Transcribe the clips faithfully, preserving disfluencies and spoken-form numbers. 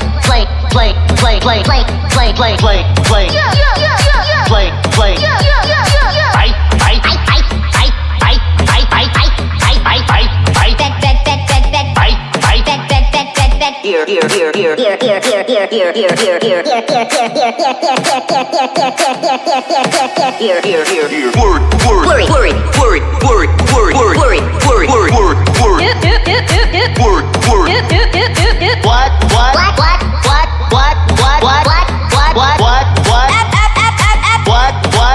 play, play, play, play, play, play, play, play, play, yeah, yeah, yeah, yeah, yeah, play, play, yeah, yeah, yeah, yeah, yeah, I, I, I, I, I, I, I, I, I, I, I, I, that, that, that, that, that, I, I, that, that, that, that, that, here, here, here, here, here, here, here, here, here, here, here, here, here, here, here, here, here, word, word, worry, worry, worry, worry, worry, worry, worry, worry, word, word, word, word, what, what, what, what, what, what, what, what, what, what, what, what, what, what,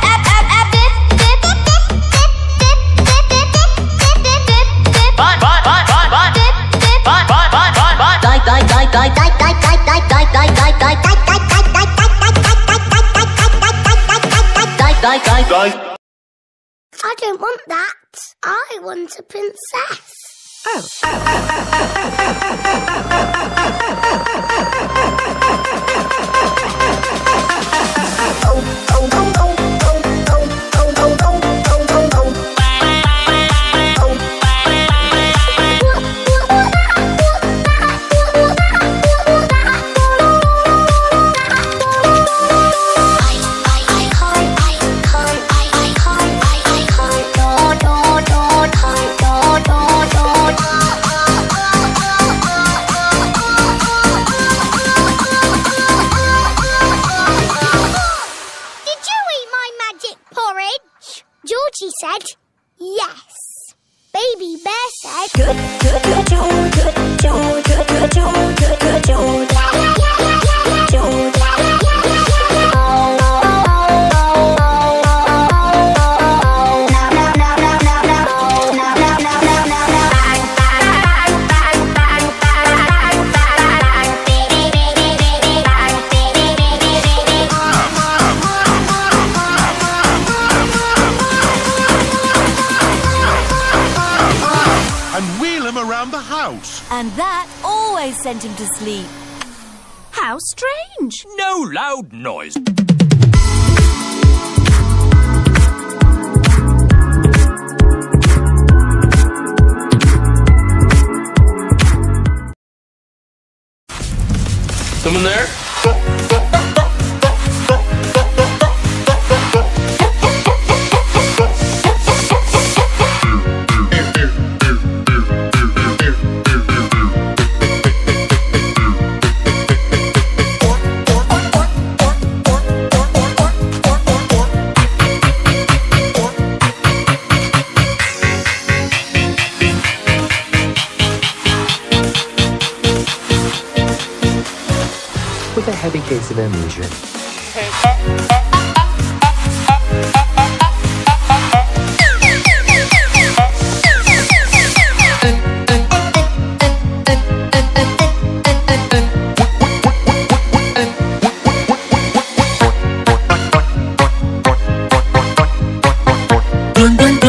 I don't want that. I want a princess. Oh. Georgie said, yes. Baby Bear said, good, good, good, George, good, George, good, good, George, good, good, George, yeah, yeah, yeah, yeah, yeah, George, yeah, yeah, yeah, yeah, yeah, oh, oh, oh, oh, oh, oh, oh, no, no, no, no, no, no, no, no, no, no, no, no, bang, bang, bang, bang, bang, bang, bang, baby, baby, baby, bang, baby, baby, baby, and wheel him around the house. And that always sent him to sleep. How strange. No loud noise. Someone there? With a heavy case of amnesia. Dun, dun, dun.